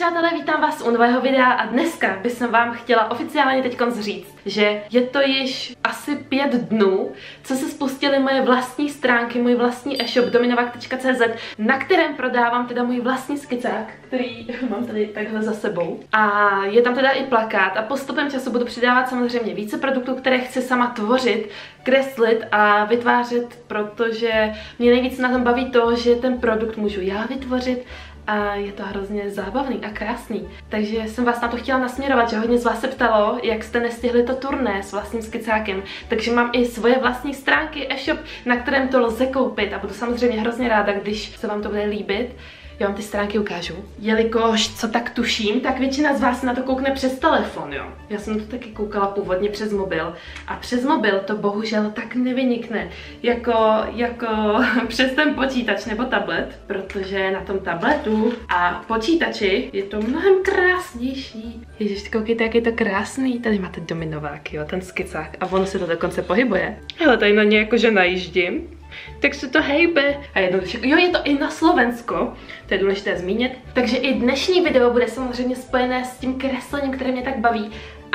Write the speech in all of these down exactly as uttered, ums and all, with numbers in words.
přátelé, vítám vás u nového videa a dneska bych vám chtěla oficiálně teď říct, že je to již asi pět dnů, co se spustily moje vlastní stránky, můj vlastní e-shop dominovak tečka cé zet, na kterém prodávám teda můj vlastní skicák, který mám tady takhle za sebou. A je tam teda i plakát a postupem času budu přidávat samozřejmě více produktů, které chci sama tvořit, kreslit a vytvářet, protože mě nejvíc na tom baví to, že ten produkt můžu já vytvořit a je to hrozně zábavný a krásný. Takže jsem vás na to chtěla nasměrovat, že hodně z vás se ptalo, jak jste nestihli to turné s vlastním skicákem. Takže mám i svoje vlastní stránky, e-shop, na kterém to lze koupit a budu samozřejmě hrozně ráda, když se vám to bude líbit. Já vám ty stránky ukážu. Jelikož, co tak tuším, tak většina z vás na to koukne přes telefon, jo. Já jsem to taky koukala původně přes mobil a přes mobil to bohužel tak nevynikne jako, jako přes ten počítač nebo tablet, protože na tom tabletu a počítači je to mnohem krásnější. Ježiš, koukejte, jak je to krásný. Tady máte dominovák, jo, ten skicák a ono se to dokonce pohybuje. Hele, tady na ně jakože najíždím. Tak se to hejbe. A jednoduše, jo, je to i na Slovensko, to je důležité zmínit. Takže i dnešní video bude samozřejmě spojené s tím kreslením, které mě tak baví.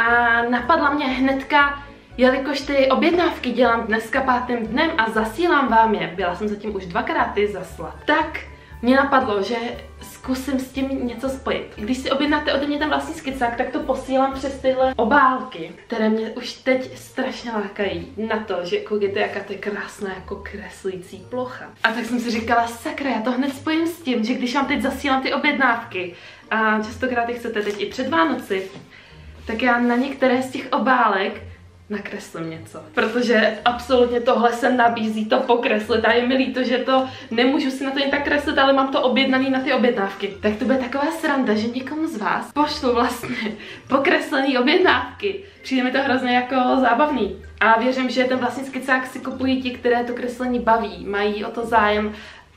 A napadla mě hnedka, jelikož ty objednávky dělám dneska pátým dnem a zasílám vám je, byla jsem zatím už dvakrát ty zaslat, tak mě napadlo, že zkusím s tím něco spojit. Když si objednáte ode mě ten vlastní skicák, tak to posílám přes tyhle obálky, které mě už teď strašně lákají na to, že koukejte, jaká to je krásná jako kreslící plocha. A tak jsem si říkala, sakra, já to hned spojím s tím, že když vám teď zasílám ty objednávky a častokrát je chcete teď i před Vánoci, tak já na některé z těch obálek nakreslím něco, protože absolutně tohle se nabízí to pokreslit a je mi líto, že to nemůžu si na to jen tak kreslit, ale mám to objednaný na ty objednávky. Tak to bude taková sranda, že někomu z vás pošlu vlastně pokreslený objednávky. Přijde mi to hrozně jako zábavný. A věřím, že ten vlastní skicák si kupují ti, které to kreslení baví, mají o to zájem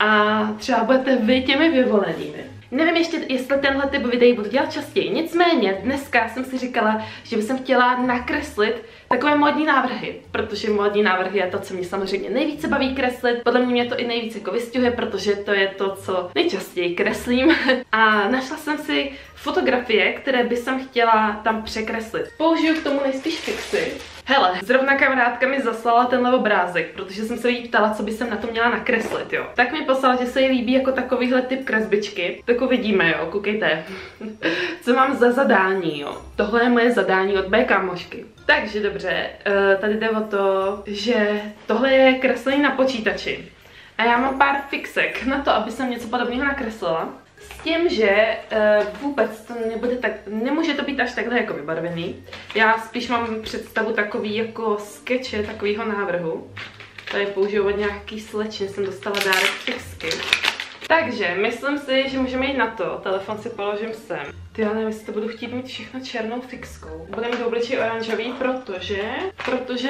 a třeba budete vy těmi vyvolenými. Nevím ještě, jestli tenhle typ videí budu dělat častěji, nicméně dneska jsem si říkala, že bych chtěla nakreslit takové módní návrhy, protože módní návrhy je to, co mě samozřejmě nejvíce baví kreslit, podle mě mě to i nejvíce jako vystihuje, protože to je to, co nejčastěji kreslím a našla jsem si fotografie, které by jsem chtěla tam překreslit. Použiju k tomu nejspíš fixy. Hele, zrovna kamarádka mi zaslala tenhle obrázek, protože jsem se jí ptala, co by jsem na to měla nakreslit, jo. Tak mi poslala, že se jí líbí jako takovýhle typ kresbičky. Tak uvidíme, jo, koukejte. Co mám za zadání, jo. Tohle je moje zadání od mé kámošky. Takže dobře, tady jde o to, že tohle je kreslení na počítači. A já mám pár fixek na to, aby jsem něco podobného nakreslila. S tím, že uh, vůbec to nebude tak, nemůže to být až takhle jako vybarvený. Já spíš mám představu takový jako skeče, takovýho návrhu. Tady použiju od nějaký slečny, jsem dostala dárek fixky. Takže myslím si, že můžeme jít na to. Telefon si položím sem. Ty, já nevím, jestli to budu chtít mít všechno černou fixkou. Budu mít obličej oranžový, protože, protože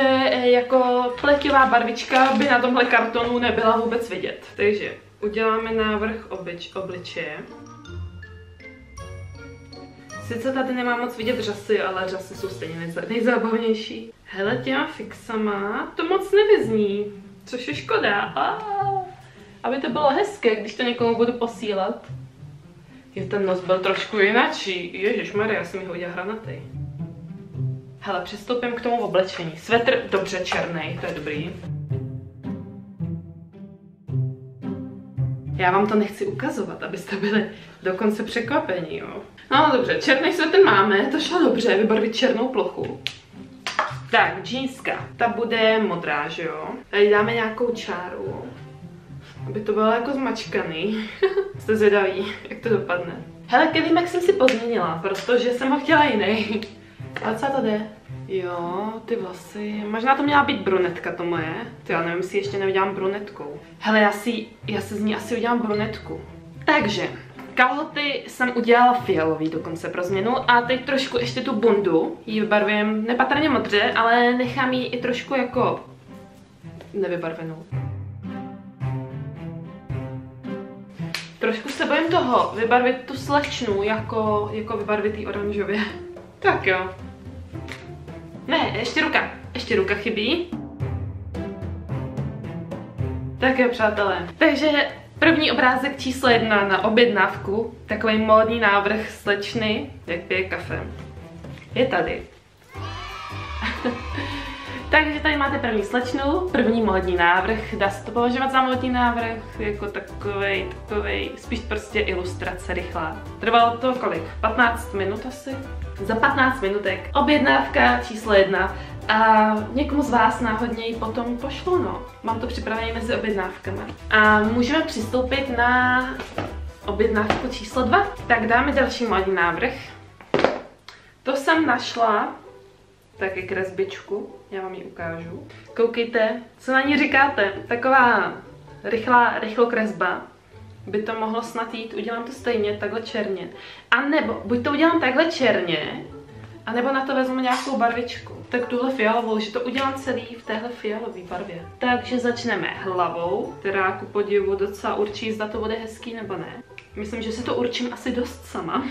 jako pleťová barvička by na tomhle kartonu nebyla vůbec vidět. Takže uděláme návrh oblič, obličeje. Sice tady nemám moc vidět řasy, ale řasy jsou stejně nejzábavnější. Hele, těma fixama to moc nevyzní, což je škoda. Aaaa. Aby to bylo hezké, když to někomu budu posílat. Je ten nos byl trošku jinačí. Ježišmarja, já jsem ho udělala hranatý. Hele, přistoupím k tomu oblečení. Svetr dobře černý, to je dobrý. Já vám to nechci ukazovat, abyste byli dokonce překvapení, jo. No dobře, černý svetr máme, to šlo dobře, vybarvit černou plochu. Tak, džínska, ta bude modrá, že jo. Tady dáme nějakou čáru, aby to bylo jako zmačkaný. Jste zvědaví, jak to dopadne. Hele, kelímek jsem si pozměnila, protože jsem ho chtěla jiný. Ale co to jde? Jo, ty vlasy. Možná to měla být brunetka to moje. Ty, já nevím, jestli ještě neudělám brunetkou. Hele, já si, já si z ní asi udělám brunetku. Takže, kalhoty jsem udělala fialový dokonce pro změnu a teď trošku ještě tu bundu ji vybarvujem nepatrně modře, ale nechám ji i trošku jako nevybarvenou. Trošku se bojím toho, vybarvit tu slečnu jako, jako vybarvit jí oranžově. Tak jo. Ne, ještě ruka. Ještě ruka chybí. Tak jo, přátelé. Takže První obrázek číslo jedna na objednávku, takový módní návrh slečny, jak pije kafe, je tady. Takže tady máte první slečnu, první módní návrh, dá se to považovat za módní návrh, jako takovej, takovej, spíš prostě ilustrace rychlá. Trvalo to kolik? patnáct minut asi? Za patnáct minutek. Objednávka číslo jedna a někomu z vás náhodně ji potom pošlu, no. Mám to připravené mezi objednávkami. A můžeme přistoupit na objednávku číslo dva. Tak dáme další módní návrh. To jsem našla taky kresbičku, já vám ji ukážu. Koukejte, co na ní říkáte. Taková rychlá, rychlokresba. By to mohlo snad jít, udělám to stejně, takhle černě. A nebo, buď to udělám takhle černě, a nebo na to vezmu nějakou barvičku. Tak tuhle fialovou, že to udělám celý v téhle fialové barvě. Takže začneme hlavou, která ku podivu docela určí, zda to bude hezký nebo ne. Myslím, že si to určím asi dost sama.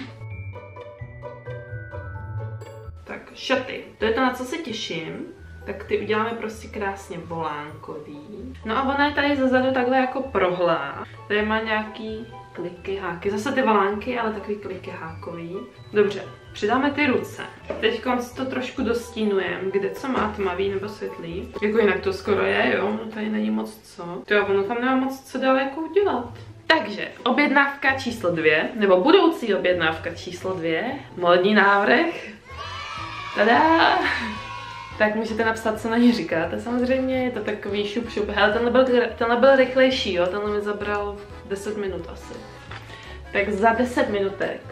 Tak šaty, to je to, na co se těším. Tak ty uděláme prostě krásně volánkový. No a ona je tady zezadu takhle jako prohlá. Tady má nějaký kliky, háky. Zase ty volánky, ale takový kliky hákový. Dobře, přidáme ty ruce. Teď to trošku dostínujeme, kde co má tmavý nebo světlý. Jako jinak to skoro je, jo, no tady není moc co. To jo, ono tam nemá moc co dál jako udělat. Takže objednávka číslo dvě, nebo budoucí objednávka číslo dvě, módní návrh. Tada! Tak můžete napsat, co na ní říkáte. Samozřejmě je to takový šup šup. Hele, tenhle byl, tenhle byl rychlejší, jo? Tenhle mi zabral deset minut asi. Tak za deset minutek.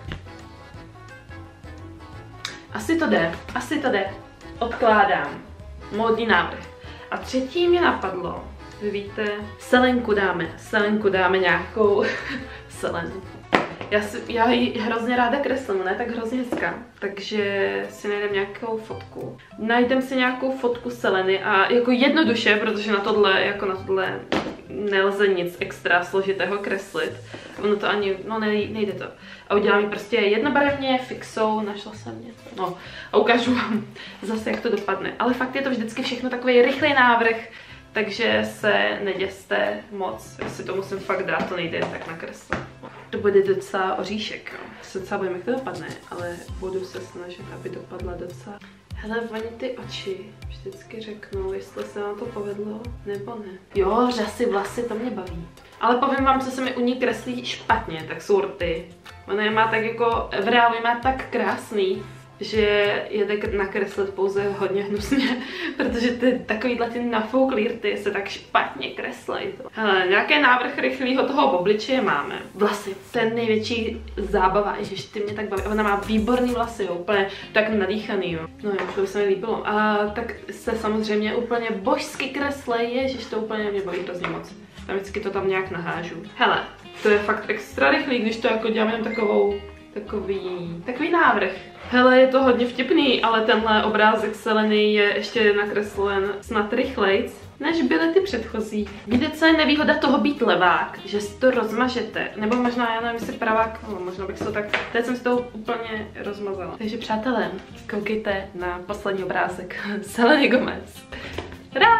Asi to jde, asi to jde. Odkládám. Módní návrh. A třetí mě napadlo. Vy víte, selenku dáme. Selenku dáme nějakou selenu. Já, si, já ji hrozně ráda kreslím, ne tak hrozně hezká, takže si najdem nějakou fotku. Najdem si nějakou fotku Seleny a jako jednoduše, protože na tohle, jako na tohle nelze nic extra složitého kreslit. Ono to ani, no nejde to. A udělám ji prostě jednobarevně, fixou, našla jsem něco. No a ukážu vám zase, jak to dopadne. Ale fakt je to vždycky všechno takový rychlý návrh, takže se neděste moc, jestli to musím fakt dát, to nejde tak nakreslit. To bude docela oříšek, jo. Se docela bojím, jak to dopadne, ale budu se snažit, aby dopadla docela. Hele, oni ty oči vždycky řeknou, jestli se vám to povedlo, nebo ne. Jo, řasy, vlasy, to mě baví. Ale povím vám, co se mi u ní kreslí špatně, tak jsou rty. Ona je má tak jako, v reálu má tak krásný, že je tak nakreslit pouze hodně hnusně, protože ty takovýhle ty nafouklý rty se tak špatně kreslej. Hele, nějaký návrh rychlého toho obličeje máme. Vlasy, ten největší zábava, ježiš, ty mě tak baví. Ona má výborný vlasy, jo, úplně tak nadýchaný, jo. No jo, to by se mi líbilo. A tak se samozřejmě úplně božsky kreslej, ježiš, to úplně mě baví hrozně moc. Tam vždycky to tam nějak nahážu. Hele, to je fakt extra rychlý, když to jako dělám jen takovou, takový, takový návrh. Hele, je to hodně vtipný, ale tenhle obrázek Seleny je ještě nakreslen snad rychlejc, než byly ty předchozí. Víte, co je nevýhoda toho být levák? Že si to rozmažete, nebo možná, já nevím, jestli pravák, no, možná bych se to tak, teď jsem si to úplně rozmazala. Takže přátelé, koukejte na poslední obrázek Seleny Gomez. Tadá!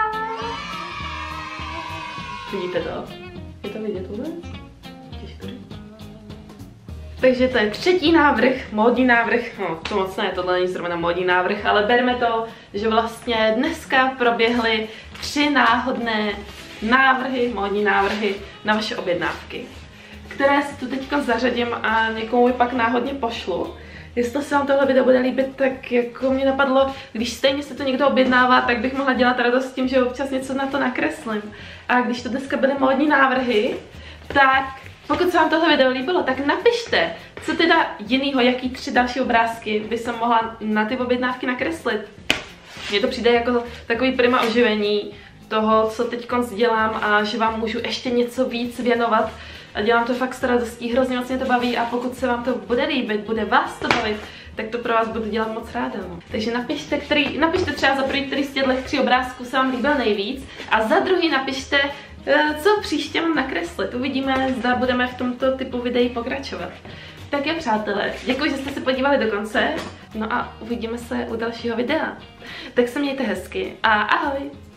Vidíte to? Je to vidět vůbec? Těžko. Takže to je třetí návrh, módní návrh, no to moc ne, tohle není zrovna módní návrh, ale berme to, že vlastně dneska proběhly tři náhodné návrhy, módní návrhy na vaše objednávky, které si tu teď zařadím a někomu pak náhodně pošlu. Jestli se vám tohle video bude líbit, tak jako mě napadlo, když stejně se to někdo objednává, tak bych mohla dělat radost tím, že občas něco na to nakreslím. A když to dneska byly módní návrhy, tak pokud se vám tohle video líbilo, tak napište, co teda jinýho, jaký tři další obrázky by jsem mohla na ty objednávky nakreslit. Mně to přijde jako takový prima oživení toho, co teď dělám a že vám můžu ještě něco víc věnovat. A dělám to fakt s radostí, hrozně moc mě to baví a pokud se vám to bude líbit, bude vás to bavit, tak to pro vás budu dělat moc ráda. No. Takže napište, který, napište třeba za první, který z těchto tří obrázků se vám líbil nejvíc a za druhý napište, co příště mám nakreslit. Uvidíme, zda budeme v tomto typu videí pokračovat. Tak jo, přátelé, děkuji, že jste se podívali do konce, no a uvidíme se u dalšího videa. Tak se mějte hezky a ahoj!